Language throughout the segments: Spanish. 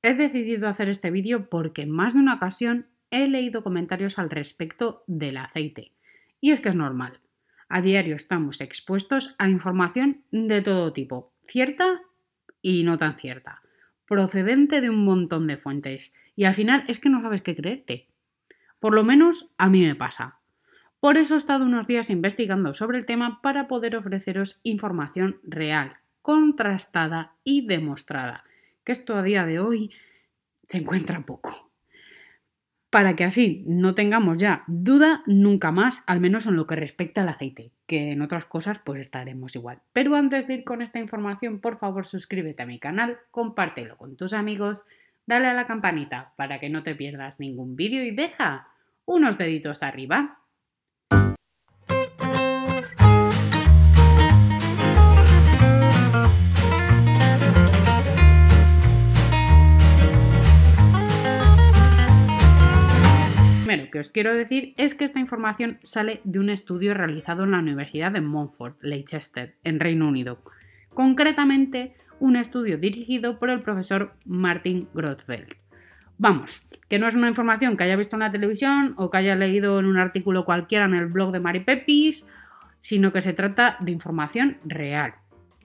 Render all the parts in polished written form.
He decidido hacer este vídeo porque en más de una ocasión he leído comentarios al respecto del aceite. Y es que es normal. A diario estamos expuestos a información de todo tipo, cierta y no tan cierta, procedente de un montón de fuentes. Y al final es que no sabes qué creerte. Por lo menos a mí me pasa. Por eso he estado unos días investigando sobre el tema para poder ofreceros información real, contrastada y demostrada, que esto a día de hoy se encuentra poco. Para que así no tengamos ya duda nunca más, al menos en lo que respecta al aceite, que en otras cosas pues estaremos igual. Pero antes de ir con esta información, por favor suscríbete a mi canal, compártelo con tus amigos, dale a la campanita para que no te pierdas ningún vídeo y deja unos deditos arriba. Lo que os quiero decir es que esta información sale de un estudio realizado en la Universidad de Montfort, Leicester, en Reino Unido. Concretamente, un estudio dirigido por el profesor Martin Grotfeld. Vamos, que no es una información que haya visto en la televisión o que haya leído en un artículo cualquiera en el blog de Mari Pepis, sino que se trata de información real.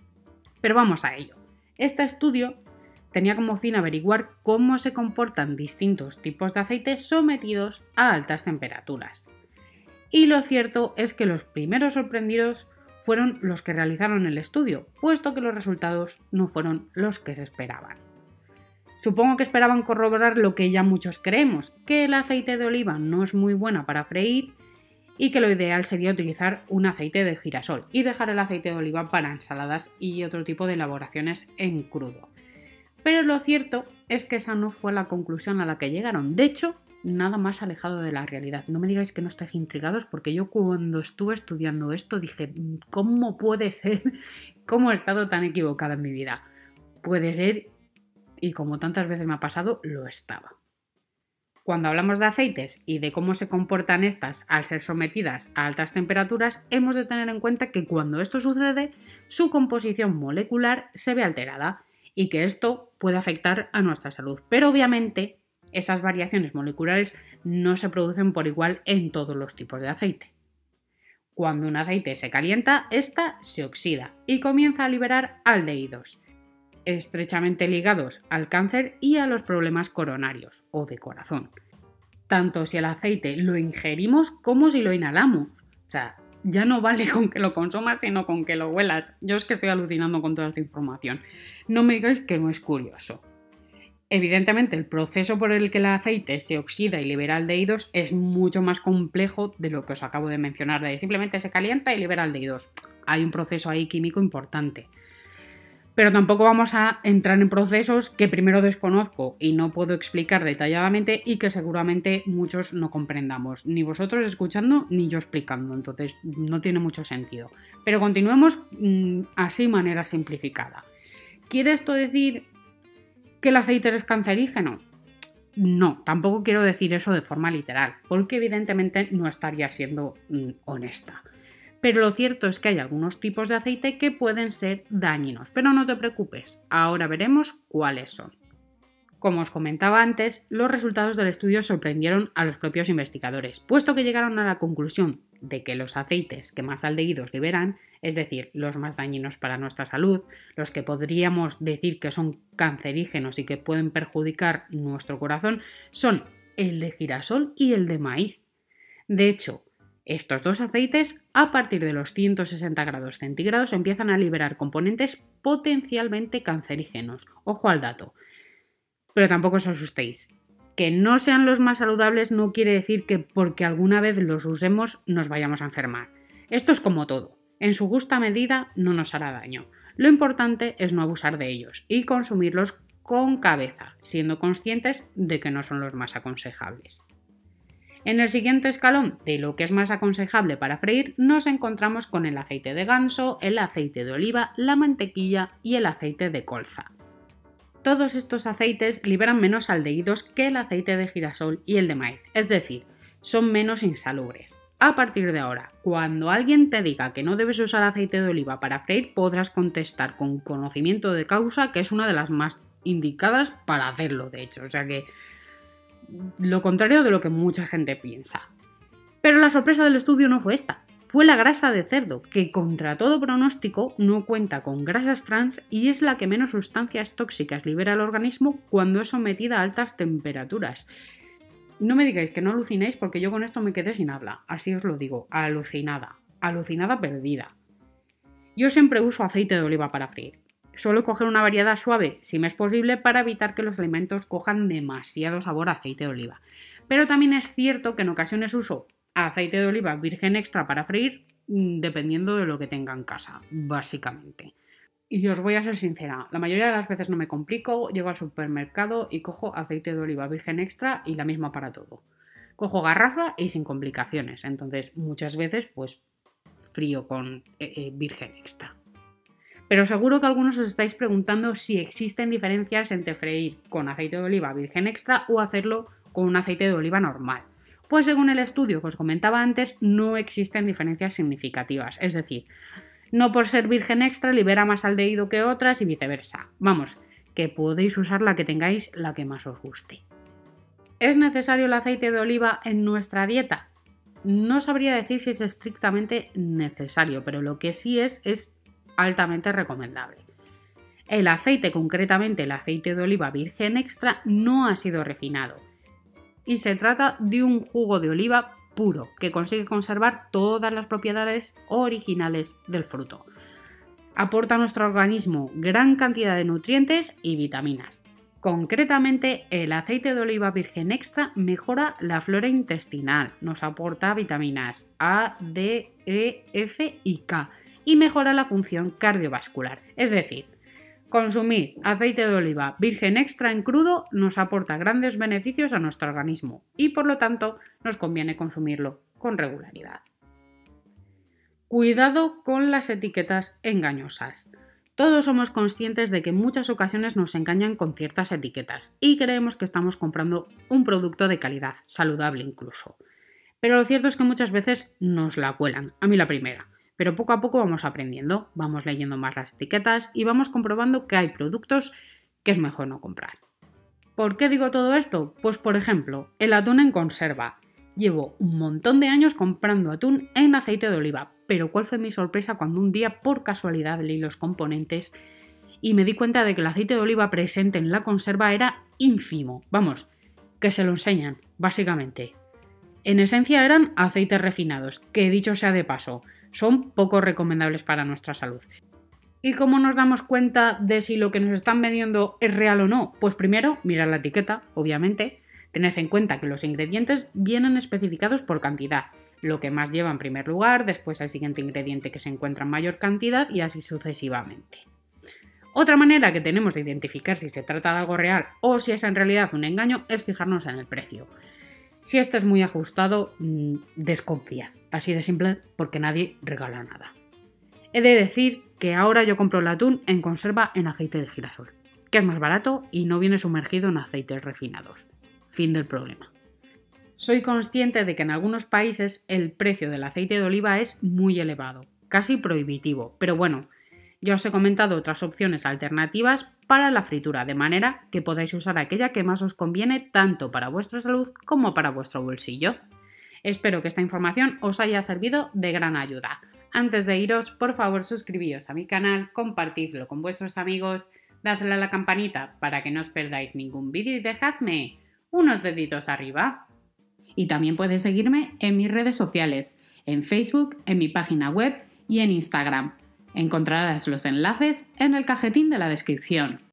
Pero vamos a ello. Este estudio tenía como fin averiguar cómo se comportan distintos tipos de aceite sometidos a altas temperaturas. Y lo cierto es que los primeros sorprendidos fueron los que realizaron el estudio, puesto que los resultados no fueron los que se esperaban. Supongo que esperaban corroborar lo que ya muchos creemos, que el aceite de oliva no es muy buena para freír y que lo ideal sería utilizar un aceite de girasol y dejar el aceite de oliva para ensaladas y otro tipo de elaboraciones en crudo. Pero lo cierto es que esa no fue la conclusión a la que llegaron. De hecho, nada más alejado de la realidad. No me digáis que no estáis intrigados porque yo cuando estuve estudiando esto dije, ¿cómo puede ser? ¿Cómo he estado tan equivocada en mi vida? Puede ser, y como tantas veces me ha pasado, lo estaba. Cuando hablamos de aceites y de cómo se comportan estas al ser sometidas a altas temperaturas, hemos de tener en cuenta que cuando esto sucede, su composición molecular se ve alterada y que esto puede afectar a nuestra salud. Pero obviamente esas variaciones moleculares no se producen por igual en todos los tipos de aceite. Cuando un aceite se calienta, ésta se oxida y comienza a liberar aldehídos, estrechamente ligados al cáncer y a los problemas coronarios o de corazón. Tanto si el aceite lo ingerimos como si lo inhalamos. O sea, ya no vale con que lo consumas, sino con que lo huelas. Yo es que estoy alucinando con toda esta información. No me digáis que no es curioso. Evidentemente, el proceso por el que el aceite se oxida y libera aldehídos es mucho más complejo de lo que os acabo de mencionar, de simplemente se calienta y libera aldehídos. Hay un proceso ahí químico importante. Pero tampoco vamos a entrar en procesos que primero desconozco y no puedo explicar detalladamente y que seguramente muchos no comprendamos, ni vosotros escuchando ni yo explicando, entonces no tiene mucho sentido. Pero continuemos así, manera simplificada. ¿Quiere esto decir que el aceite es cancerígeno? No, tampoco quiero decir eso de forma literal, porque evidentemente no estaría siendo honesta. Pero lo cierto es que hay algunos tipos de aceite que pueden ser dañinos, pero no te preocupes, ahora veremos cuáles son. Como os comentaba antes, los resultados del estudio sorprendieron a los propios investigadores, puesto que llegaron a la conclusión de que los aceites que más aldehídos liberan, es decir, los más dañinos para nuestra salud, los que podríamos decir que son cancerígenos y que pueden perjudicar nuestro corazón, son el de girasol y el de maíz. De hecho, estos dos aceites, a partir de los 160 grados centígrados, empiezan a liberar componentes potencialmente cancerígenos. Ojo al dato. Pero tampoco os asustéis. Que no sean los más saludables no quiere decir que porque alguna vez los usemos nos vayamos a enfermar. Esto es como todo. En su justa medida no nos hará daño. Lo importante es no abusar de ellos y consumirlos con cabeza, siendo conscientes de que no son los más aconsejables. En el siguiente escalón de lo que es más aconsejable para freír nos encontramos con el aceite de ganso, el aceite de oliva, la mantequilla y el aceite de colza. Todos estos aceites liberan menos aldehídos que el aceite de girasol y el de maíz, es decir, son menos insalubres. A partir de ahora, cuando alguien te diga que no debes usar aceite de oliva para freír, podrás contestar con conocimiento de causa que es una de las más indicadas para hacerlo, de hecho. O sea que lo contrario de lo que mucha gente piensa. Pero la sorpresa del estudio no fue esta. Fue la grasa de cerdo, que contra todo pronóstico no cuenta con grasas trans y es la que menos sustancias tóxicas libera al organismo cuando es sometida a altas temperaturas. No me digáis que no alucinéis porque yo con esto me quedé sin habla, así os lo digo, alucinada perdida. Yo siempre uso aceite de oliva para freír. Suelo coger una variedad suave, si me es posible, para evitar que los alimentos cojan demasiado sabor a aceite de oliva. Pero también es cierto que en ocasiones uso aceite de oliva virgen extra para freír, dependiendo de lo que tenga en casa, básicamente. Y os voy a ser sincera, la mayoría de las veces no me complico, llego al supermercado y cojo aceite de oliva virgen extra y la misma para todo. Cojo garrafa y sin complicaciones, entonces muchas veces pues frío con virgen extra. Pero seguro que algunos os estáis preguntando si existen diferencias entre freír con aceite de oliva virgen extra o hacerlo con un aceite de oliva normal. Pues según el estudio que os comentaba antes, no existen diferencias significativas, es decir, no por ser virgen extra libera más aldehído que otras y viceversa. Vamos, que podéis usar la que tengáis, la que más os guste. ¿Es necesario el aceite de oliva en nuestra dieta? No sabría decir si es estrictamente necesario, pero lo que sí es altamente recomendable. El aceite, concretamente el aceite de oliva virgen extra, no ha sido refinado. Y se trata de un jugo de oliva puro, que consigue conservar todas las propiedades originales del fruto. Aporta a nuestro organismo gran cantidad de nutrientes y vitaminas. Concretamente, el aceite de oliva virgen extra mejora la flora intestinal, nos aporta vitaminas A, D, E, F y K y mejora la función cardiovascular. Es decir, consumir aceite de oliva virgen extra en crudo nos aporta grandes beneficios a nuestro organismo y por lo tanto nos conviene consumirlo con regularidad. Cuidado con las etiquetas engañosas. Todos somos conscientes de que en muchas ocasiones nos engañan con ciertas etiquetas y creemos que estamos comprando un producto de calidad, saludable incluso. Pero lo cierto es que muchas veces nos la cuelan, a mí la primera. Pero poco a poco vamos aprendiendo, vamos leyendo más las etiquetas y vamos comprobando que hay productos que es mejor no comprar. ¿Por qué digo todo esto? Pues por ejemplo, el atún en conserva. Llevo un montón de años comprando atún en aceite de oliva, pero ¿cuál fue mi sorpresa cuando un día por casualidad leí los componentes y me di cuenta de que el aceite de oliva presente en la conserva era ínfimo? Vamos, que se lo enseñan, básicamente. En esencia eran aceites refinados, que dicho sea de paso, son poco recomendables para nuestra salud. ¿Y cómo nos damos cuenta de si lo que nos están vendiendo es real o no? Pues primero, mirar la etiqueta, obviamente. Tened en cuenta que los ingredientes vienen especificados por cantidad. Lo que más lleva en primer lugar, después el siguiente ingrediente que se encuentra en mayor cantidad y así sucesivamente. Otra manera que tenemos de identificar si se trata de algo real o si es en realidad un engaño es fijarnos en el precio. Si este es muy ajustado, desconfiad. Así de simple, porque nadie regala nada. He de decir que ahora yo compro el atún en conserva en aceite de girasol, que es más barato y no viene sumergido en aceites refinados. Fin del problema. Soy consciente de que en algunos países el precio del aceite de oliva es muy elevado, casi prohibitivo, pero bueno, ya os he comentado otras opciones alternativas para la fritura, de manera que podáis usar aquella que más os conviene tanto para vuestra salud como para vuestro bolsillo. Espero que esta información os haya servido de gran ayuda. Antes de iros, por favor suscribíos a mi canal, compartidlo con vuestros amigos, dadle a la campanita para que no os perdáis ningún vídeo y dejadme unos deditos arriba. Y también puedes seguirme en mis redes sociales, en Facebook, en mi página web y en Instagram. Encontrarás los enlaces en el cajetín de la descripción.